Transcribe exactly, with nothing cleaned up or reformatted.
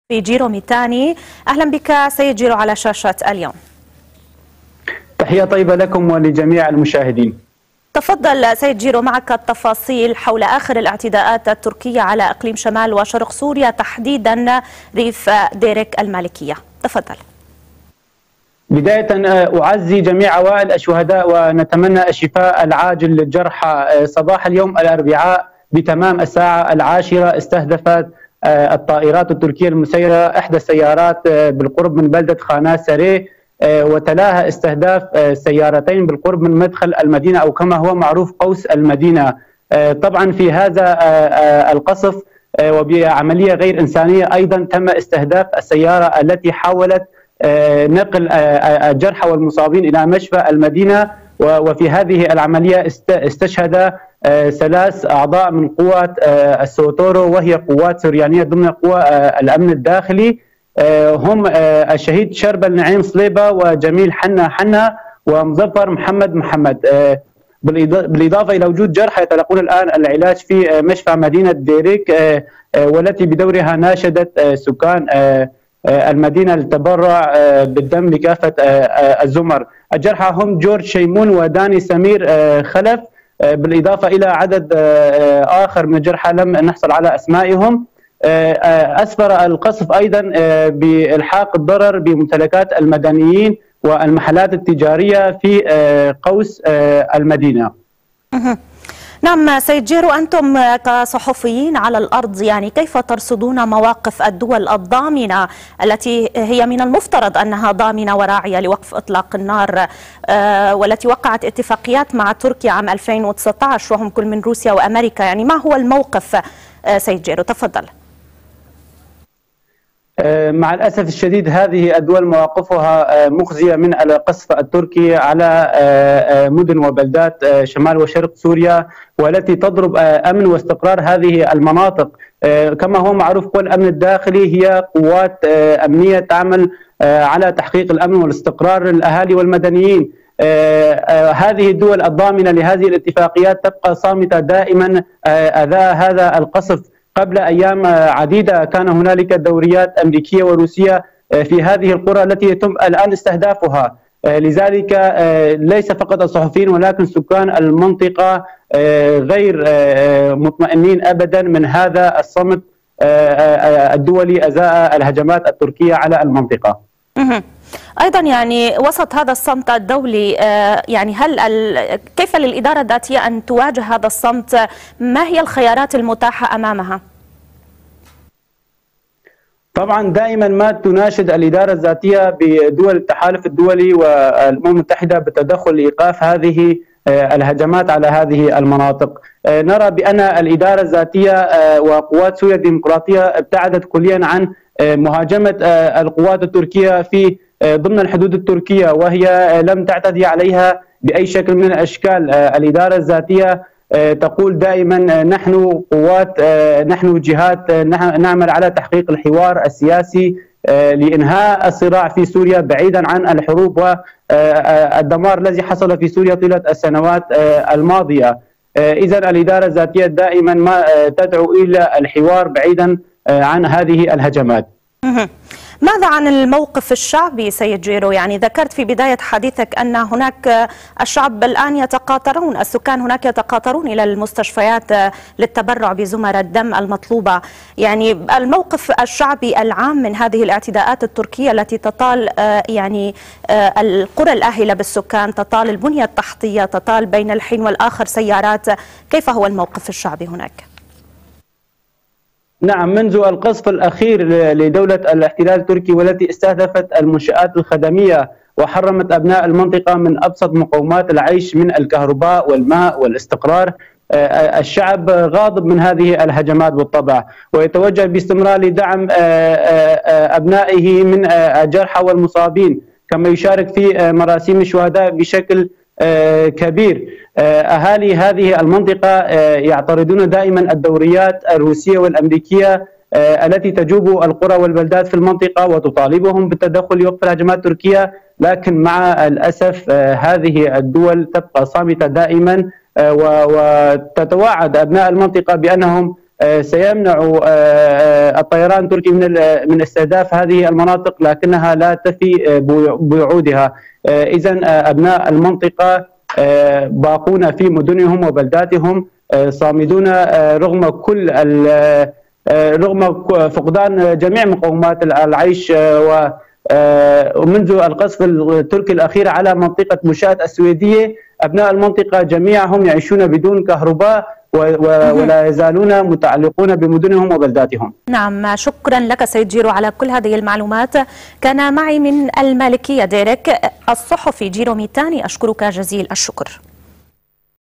في جيرو ميتاني. أهلا بك سيد جيرو على شاشة اليوم. تحية طيبة لكم ولجميع المشاهدين. تفضل سيد جيرو، معك التفاصيل حول آخر الاعتداءات التركية على إقليم شمال وشرق سوريا، تحديدا ريف ديرك المالكية. تفضل. بداية أعزي جميع عوائل الشهداء ونتمنى الشفاء العاجل للجرحى. صباح اليوم الأربعاء بتمام الساعة العاشرة استهدفت الطائرات التركية المسيرة إحدى السيارات بالقرب من بلدة خانات سري، وتلاها استهداف سيارتين بالقرب من مدخل المدينة أو كما هو معروف قوس المدينة. طبعا في هذا القصف وبعملية غير إنسانية أيضا تم استهداف السيارة التي حاولت نقل الجرحى والمصابين إلى مشفى المدينة، وفي هذه العملية استشهد ثلاث أعضاء من قوات السوتورو وهي قوات سريانية ضمن قوى الأمن الداخلي، هم الشهيد شربل نعيم صليبة وجميل حنا حنا ومظفر محمد محمد، بالإضافة إلى وجود جرحى يتلقون الآن العلاج في مشفى مدينة ديريك، والتي بدورها ناشدت سكان المدينة للتبرع بالدم لكافة الزمر. الجرحى هم جورج شيمون وداني سمير خلف، بالإضافة إلى عدد آخر من الجرحى لم نحصل على أسمائهم. أسفر القصف أيضا بإلحاق الضرر بممتلكات المدنيين والمحلات التجارية في قوس المدينة. نعم سيد جيرو، أنتم كصحفيين على الأرض يعني كيف ترصدون مواقف الدول الضامنة التي هي من المفترض أنها ضامنة وراعية لوقف إطلاق النار، والتي وقعت اتفاقيات مع تركيا عام ألفين وتسعة عشر وهم كل من روسيا وأمريكا؟ يعني ما هو الموقف سيد جيرو؟ تفضل. مع الأسف الشديد هذه الدول مواقفها مخزية من القصف التركي على مدن وبلدات شمال وشرق سوريا، والتي تضرب أمن واستقرار هذه المناطق. كما هو معروف قوى الأمن الداخلي هي قوات أمنية تعمل على تحقيق الأمن والاستقرار للأهالي والمدنيين. هذه الدول الضامنة لهذه الاتفاقيات تبقى صامتة دائما أذى هذا القصف. قبل أيام عديدة كان هنالك دوريات أمريكية وروسية في هذه القرى التي يتم الآن استهدافها، لذلك ليس فقط الصحفيين ولكن سكان المنطقة غير مطمئنين أبدا من هذا الصمت الدولي أزاء الهجمات التركية على المنطقة. أيضا يعني وسط هذا الصمت الدولي، يعني هل كيف للإدارة الذاتية أن تواجه هذا الصمت؟ ما هي الخيارات المتاحة أمامها؟ طبعا دائما ما تناشد الإدارة الذاتية بدول التحالف الدولي والأمم المتحدة بالتدخل لإيقاف هذه الهجمات على هذه المناطق. نرى بأن الإدارة الذاتية وقوات سوريا الديمقراطية ابتعدت كليا عن مهاجمة القوات التركية في ضمن الحدود التركية، وهي لم تعتدي عليها بأي شكل من الأشكال. الإدارة الذاتية تقول دائما نحن قوات، نحن جهات نعمل على تحقيق الحوار السياسي لإنهاء الصراع في سوريا بعيدا عن الحروب والدمار الذي حصل في سوريا طيلة السنوات الماضية. إذا الإدارة الذاتية دائما ما تدعو إلى الحوار بعيدا عن هذه الهجمات. ماذا عن الموقف الشعبي سيد جيرو؟ يعني ذكرت في بداية حديثك أن هناك الشعب الآن يتقاطرون، السكان هناك يتقاطرون إلى المستشفيات للتبرع بزمر الدم المطلوبة. يعني الموقف الشعبي العام من هذه الاعتداءات التركية التي تطال يعني القرى الآهلة بالسكان، تطال البنية التحتية، تطال بين الحين والآخر سيارات، كيف هو الموقف الشعبي هناك؟ نعم، منذ القصف الأخير لدولة الاحتلال التركي والتي استهدفت المنشآت الخدمية وحرمت أبناء المنطقة من أبسط مقومات العيش من الكهرباء والماء والاستقرار، الشعب غاضب من هذه الهجمات بالطبع، ويتوجه باستمرار لدعم أبنائه من الجرحى والمصابين، كما يشارك في مراسيم الشهداء بشكل كبير. أهالي هذه المنطقة يعترضون دائما الدوريات الروسية والأمريكية التي تجوب القرى والبلدات في المنطقة وتطالبهم بالتدخل لوقف الهجمات التركية، لكن مع الأسف هذه الدول تبقى صامتة دائما وتتوعد أبناء المنطقة بأنهم سيمنع الطيران التركي من من استهداف هذه المناطق، لكنها لا تفي بوعودها. إذن أبناء المنطقة باقون في مدنهم وبلداتهم صامدون رغم كل رغم فقدان جميع مقومات العيش. ومنذ القصف التركي الأخير على منطقة مشاة السويدية، أبناء المنطقة جميعهم يعيشون بدون كهرباء ولا يزالون متعلقون بمدنهم وبلداتهم. نعم، شكرا لك سيد جيرو على كل هذه المعلومات. كان معي من المالكية ديريك الصحفي جيرو ميتاني، أشكرك جزيل الشكر.